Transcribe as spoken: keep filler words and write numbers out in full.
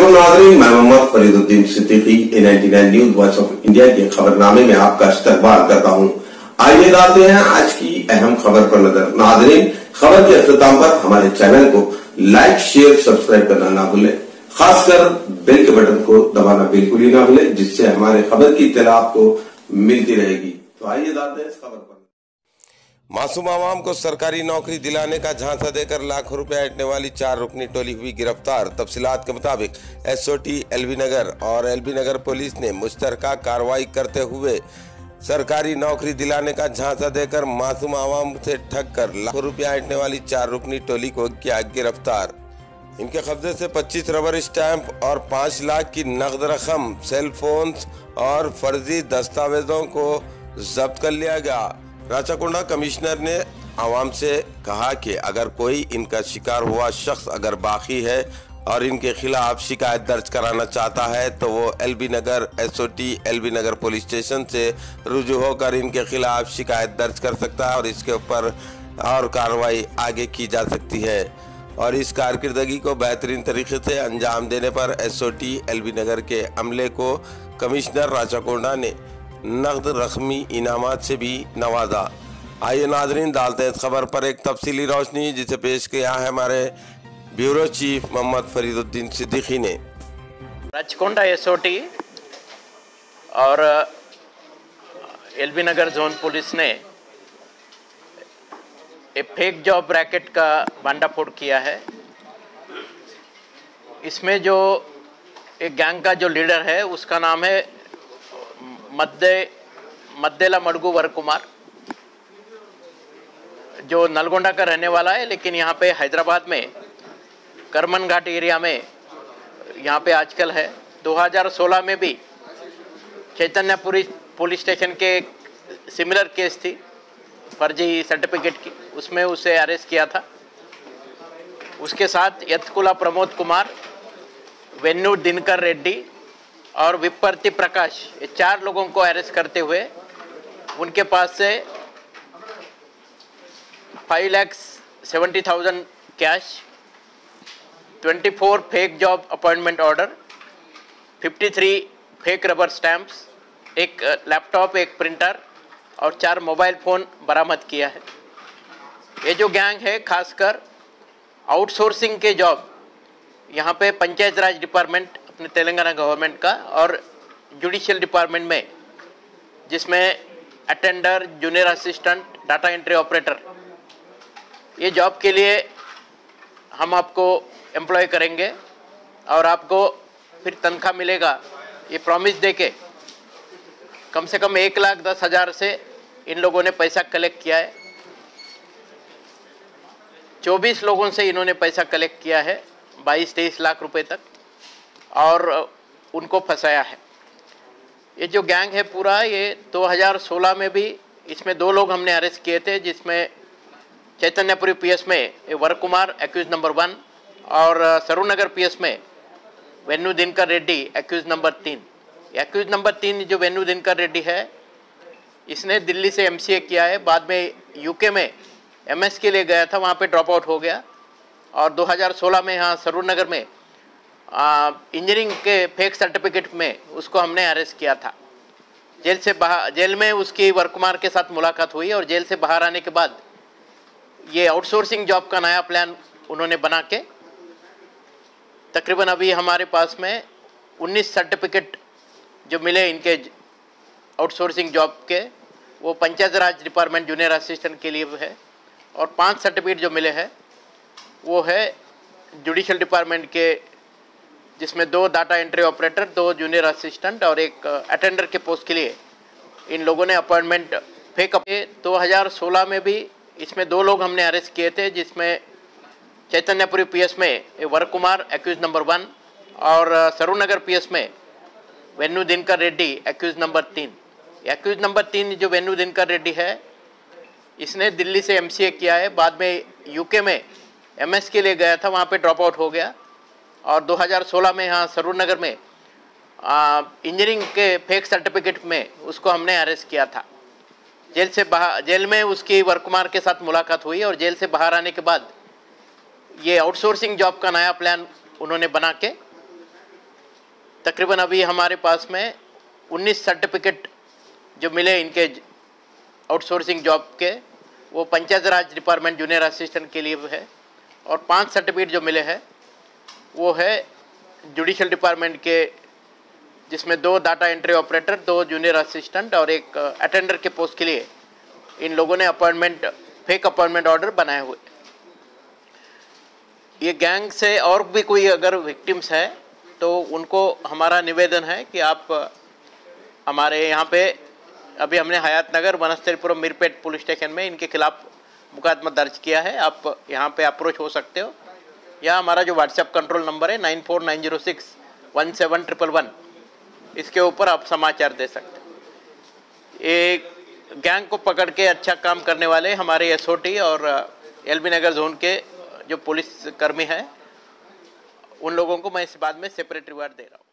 वालेकुम नाज़रीन, मैं Mohammad Fariduddin Siddiqui A ninety nine news voice of India के खबरनामे में आपका इस्तकबाल करता हूं। आइए डालते हैं आज की अहम खबर पर नजर। नाज़रीन, खबर के अख्ताम पर हमारे चैनल को लाइक, शेयर, सब्सक्राइब करना ना भूलें। खासकर बेल के बटन को दबाना बिल्कुल ही ना भूलें, जिससे हमारे खबर की इत्तला आपको मिलती रहेगी। तो आइए डालते हैं इस खबर पर। मासूम आवाम को सरकारी नौकरी दिलाने का झांसा देकर लाखों रुपए ऐंठने वाली चार रुकनी टोली हुई गिरफ्तार। तफसीलात के मुताबिक एसओटी एलबी नगर और एलबी नगर पुलिस ने मुश्तरका कार्रवाई करते हुए सरकारी नौकरी दिलाने का झांसा देकर मासूम आवाम से ठग कर लाखों रुपए ऐंठने वाली चार रुकनी टोली को किया गिरफ्तार। इनके कब्जे से पच्चीस रबर स्टैंप और पाँच लाख की नकद रकम, सेल फोन्स और फर्जी दस्तावेजों को जब्त कर लिया गया। राचाकोंडा कमिश्नर ने आवाम से कहा कि अगर कोई इनका शिकार हुआ शख्स अगर बाकी है और इनके खिलाफ शिकायत दर्ज कराना चाहता है तो वो LB Nagar SOT LB Nagar police station से रुजू होकर इनके खिलाफ शिकायत दर्ज कर सकता है और इसके ऊपर और कार्रवाई आगे की जा सकती है। और इस कारकर्दगी को बेहतरीन तरीके से अंजाम देने पर एसओटी एलबी नगर के अमले को कमिश्नर राचाकोंडा ने नकद रकमी इनामात से भी नवाजा। आइए नाजरीन, डालते हैं इस खबर पर एक तफसीली रोशनी, जिसे पेश किया है हमारे ब्यूरो चीफ मोहम्मद फरीदुद्दीन सिद्दीकी ने। राचकोंडा एसओटी और एलबी नगर जोन पुलिस ने एक फेक जॉब रैकेट का भांडाफोड़ किया है। इसमें जो एक गैंग का जो लीडर है उसका नाम है मद्दे मद्देला मडगू वर कुमार, जो नलगोंडा का रहने वाला है, लेकिन यहाँ पे हैदराबाद में करमन घाट एरिया में यहाँ पे आजकल है। दो हज़ार सोलह में भी चैतन्यपुरी पुलिस स्टेशन के सिमिलर केस थी फर्जी सर्टिफिकेट की, उसमें उसे अरेस्ट किया था। उसके साथ यत्कुला प्रमोद कुमार, वेन्नू दिनकर रेड्डी और विपर्ति प्रकाश, ये चार लोगों को अरेस्ट करते हुए उनके पास से five lakhs seventy thousand cash, twenty four fake job appointment order, fifty three fake rubber stamps, एक लैपटॉप, एक प्रिंटर और चार मोबाइल फ़ोन बरामद किया है। ये जो गैंग है खासकर आउटसोर्सिंग के जॉब यहाँ पे पंचायत राज डिपार्टमेंट अपने तेलंगाना गवर्नमेंट का और जुडिशियल डिपार्टमेंट में, जिसमें attender, junior assistant, data entry operator, ये जॉब के लिए हम आपको एम्प्लॉय करेंगे और आपको फिर तनख्वाह मिलेगा, ये प्रॉमिस देके कम से कम एक लाख दस हज़ार से इन लोगों ने पैसा कलेक्ट किया है। चौबीस लोगों से इन्होंने पैसा कलेक्ट किया है, बाईस तेईस लाख रुपए तक, और उनको फंसाया है। ये जो गैंग है पूरा, ये दो हज़ार सोलह में भी इसमें दो लोग हमने अरेस्ट किए थे, जिसमें चैतन्यपुरी पीएस में Vara Kumar accused number one और सरूनगर पीएस में वेन्नू दिनकर रेड्डी एक्यूज नंबर तीन। एक्यूज नंबर तीन जो वेन्नू दिनकर रेड्डी है, इसने दिल्ली से एमसीए किया है, बाद में यूके में एमएस के लिए गया था, वहाँ पे ड्रॉप आउट हो गया और दो हज़ार सोलह में यहाँ सरूनगर में इंजीनियरिंग के फेक सर्टिफिकेट में उसको हमने अरेस्ट किया था। जेल से बाहर जेल में उसकी वर कुमार के साथ मुलाकात हुई और जेल से बाहर आने के बाद ये आउटसोर्सिंग जॉब का नया प्लान उन्होंने बना के तकरीबन अभी हमारे पास में उन्नीस सर्टिफिकेट जो मिले इनके आउटसोर्सिंग जॉब के, वो panchayat Raj department junior assistant के लिए है, और पांच सर्टिफिकेट जो मिले हैं वो है जुडिशियल डिपार्टमेंट के, जिसमें दो डाटा एंट्री ऑपरेटर, दो जूनियर असिस्टेंट और एक अटेंडर के पोस्ट के लिए इन लोगों ने अपॉइंटमेंट फेक। दो हज़ार सोलह में भी इसमें दो लोग हमने अरेस्ट किए थे, जिसमें चैतन्यपुरी पीएस में Vara Kumar accused number one और सरूनगर पीएस में वेन्नू दिनकर रेड्डी एक्यूज नंबर तीन। एक्यूज नंबर तीन जो वेन्नू दिनकर रेड्डी है, इसने दिल्ली से एमसीए किया है, बाद में यूके में एमएस के लिए गया था, वहाँ पे ड्रॉप आउट हो गया और दो हज़ार सोलह में यहाँ सरूनगर में इंजीनियरिंग के फेक सर्टिफिकेट में उसको हमने अरेस्ट किया था। जेल से बाहर जेल में उसकी वर कुमार के साथ मुलाकात हुई और जेल से बाहर आने के बाद ये आउटसोर्सिंग जॉब का नया प्लान उन्होंने बना के तकरीबन अभी हमारे पास में उन्नीस सर्टिफिकेट जो मिले इनके आउटसोर्सिंग जॉब के, वो panchayat Raj department junior assistant के लिए है, और पांच सर्टिफिकेट जो मिले हैं वो है जुडिशल डिपार्टमेंट के, जिसमें दो डाटा एंट्री ऑपरेटर, दो जूनियर असिस्टेंट और एक अटेंडर के पोस्ट के लिए इन लोगों ने अपॉइंटमेंट फेक अपॉइंटमेंट ऑर्डर बनाए हुए। ये गैंग से और भी कोई अगर विक्टिम्स है तो उनको हमारा निवेदन है कि आप हमारे यहाँ पे, अभी हमने हयात नगर वनस्थलीपुरम मीरपेट पुलिस स्टेशन में इनके खिलाफ मुकदमा दर्ज किया है। आप यहाँ पे अप्रोच हो सकते हो, या हमारा जो व्हाट्सएप कंट्रोल नंबर है nine four nine zero six one seven triple one, इसके ऊपर आप समाचार दे सकते हो। एक गैंग को पकड़ के अच्छा काम करने वाले हमारे एसओटी और एलबी नगर जोन के जो पुलिस कर्मी हैं, उन लोगों को मैं इस बात में सेपरेट रिवार्ड दे रहा हूँ।